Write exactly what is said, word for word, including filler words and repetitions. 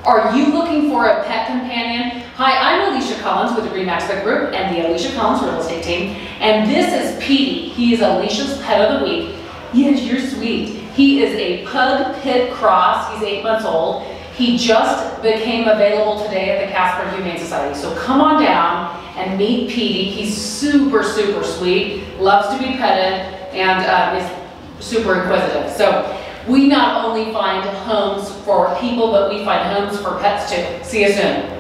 Are you looking for a pet companion? Hi, I'm Alisha Collins with the Green Expert Group and the Alisha Collins Real Estate Team. And this is Petey. He is Alisha's Pet of the Week. Yes, you're sweet. He is a Pug Pit Cross. He's eight months old. He just became available today at the Casper Humane Society. So come on down and meet Petey. He's super, super sweet, loves to be petted, and uh, is super inquisitive. So we not only find homes for people, but we find homes for pets too. See you soon.